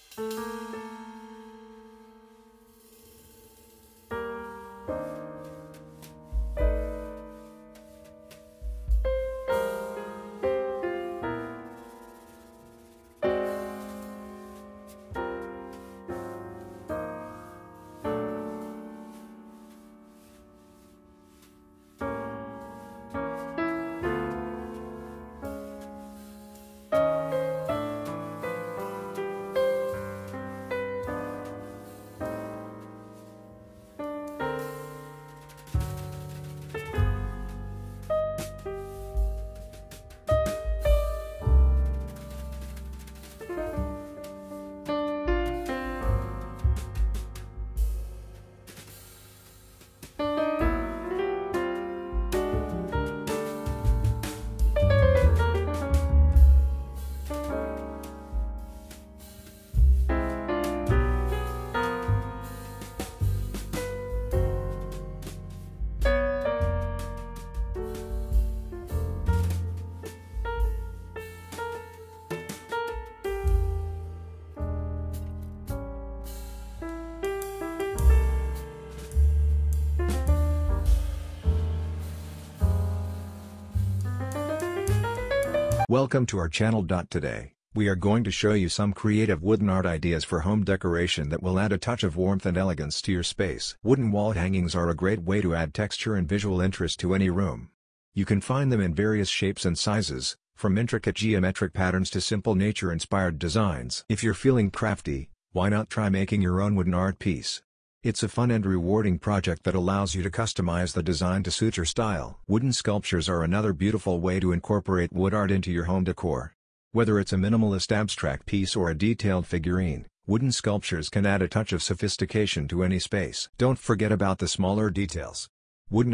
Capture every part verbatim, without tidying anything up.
Welcome to our channel. Today, we are going to show you some creative wooden art ideas for home decoration that will add a touch of warmth and elegance to your space. Wooden wall hangings are a great way to add texture and visual interest to any room. You can find them in various shapes and sizes, from intricate geometric patterns to simple nature-inspired designs. If you're feeling crafty, why not try making your own wooden art piece? It's a fun and rewarding project that allows you to customize the design to suit your style. Wooden sculptures are another beautiful way to incorporate wood art into your home decor. Whether it's a minimalist abstract piece or a detailed figurine, wooden sculptures can add a touch of sophistication to any space. Don't forget about the smaller details. Wooden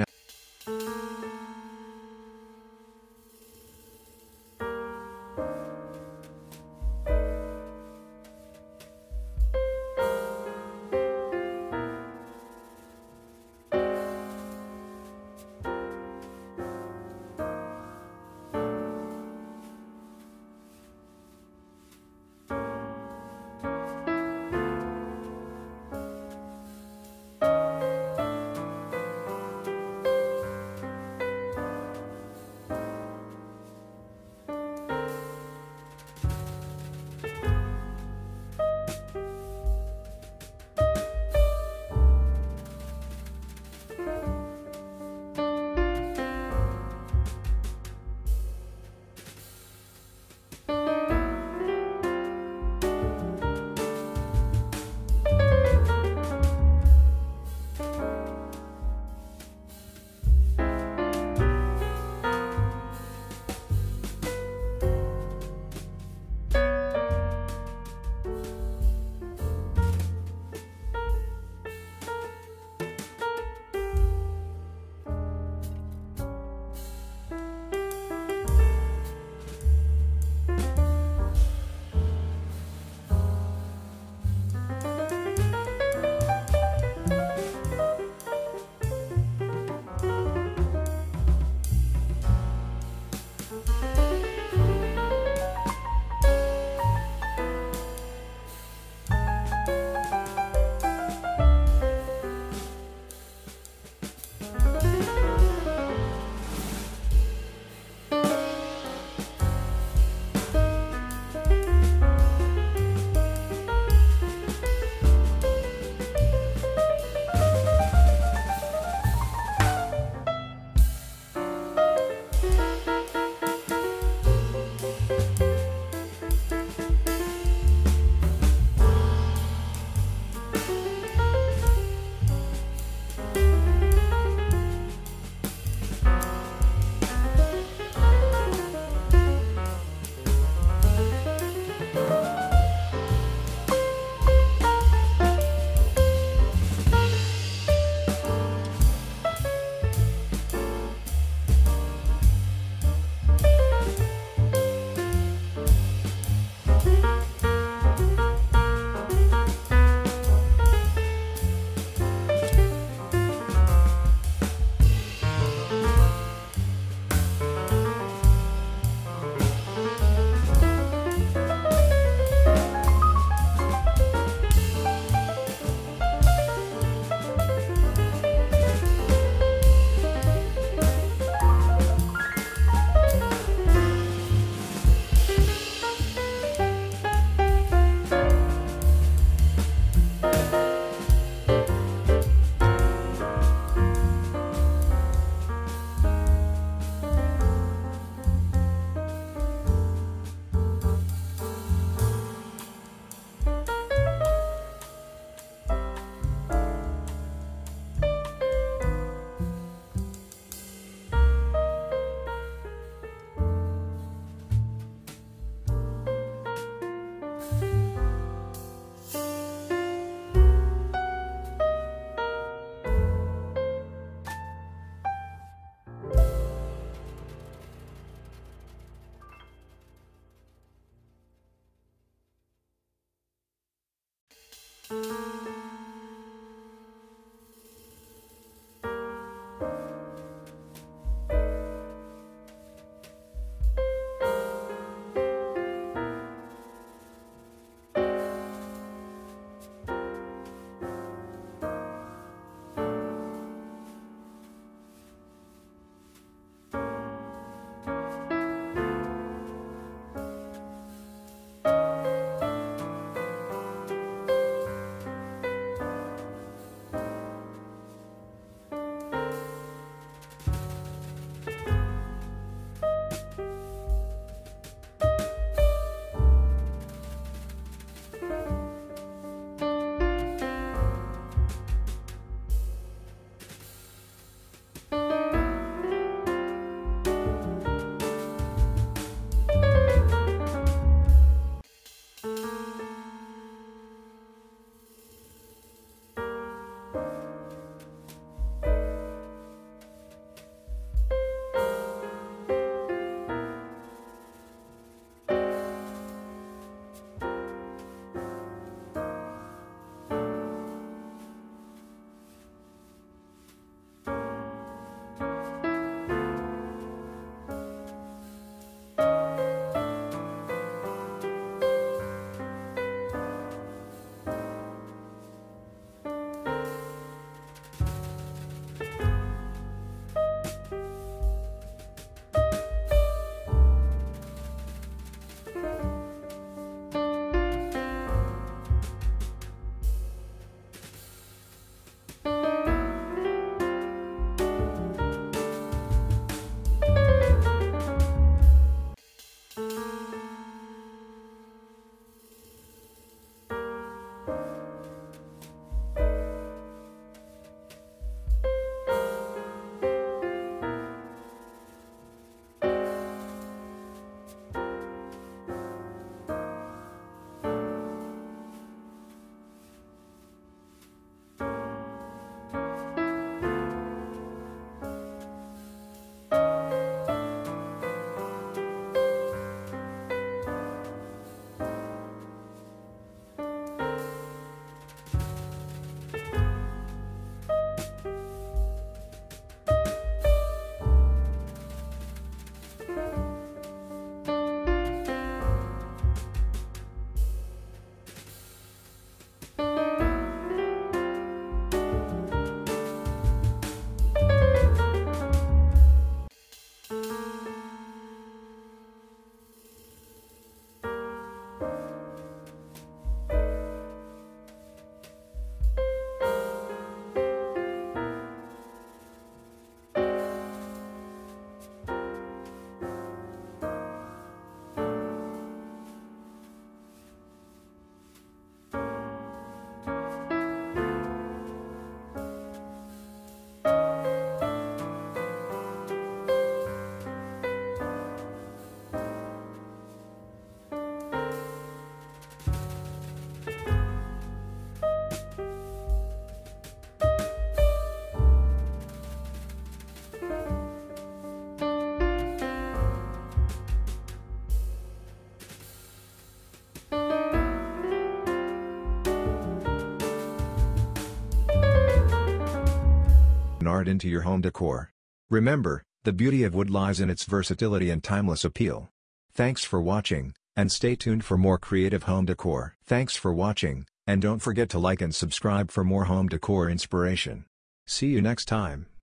art into your home decor. Remember, the beauty of wood lies in its versatility and timeless appeal. Thanks for watching, and stay tuned for more creative home decor. Thanks for watching, and don't forget to like and subscribe for more home decor inspiration. See you next time.